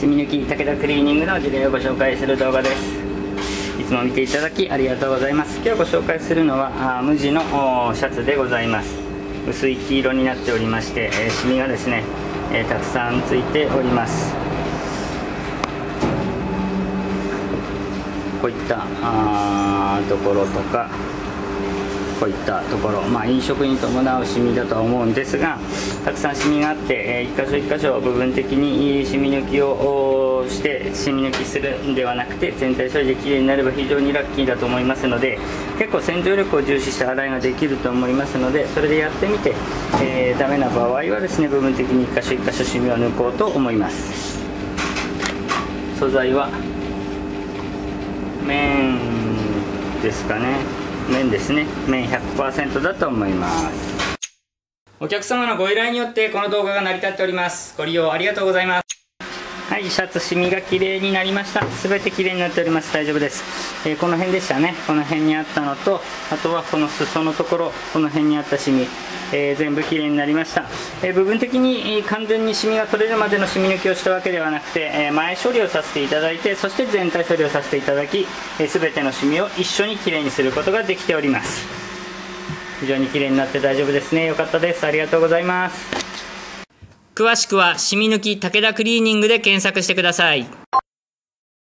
シミ抜き武田クリーニングの事例をご紹介する動画です。いつも見ていただきありがとうございます。今日ご紹介するのは無地のシャツでございます。薄い黄色になっておりまして、シミがですね、たくさんついております。こういったところとか、こういったところ、飲食に伴うシミだとは思うんですが、たくさんシミがあって、一箇所一箇所部分的にシミ抜きをしてシミ抜きするんではなくて、全体処理できれいになれば非常にラッキーだと思いますので、結構洗浄力を重視した洗いができると思いますので、それでやってみて、ダメな場合はですね、部分的に一箇所一箇所シミを抜こうと思います。素材は綿ですかね。綿ですね。綿 100% だと思います。お客様のご依頼によってこの動画が成り立っております。ご利用ありがとうございます。はい、シャツシミが綺麗になりました。すべて綺麗になっております。大丈夫です。この辺でしたね。この辺にあったのと、あとはこの裾のところ、この辺にあったシミ、全部綺麗になりました。部分的に完全にシミが取れるまでのシミ抜きをしたわけではなくて、前処理をさせていただいて、そして全体処理をさせていただき、すべてのシミを一緒に綺麗にすることができております。非常に綺麗になって大丈夫ですね。よかったです。ありがとうございます。詳しくはシミ抜き武田クリーニングで検索してください。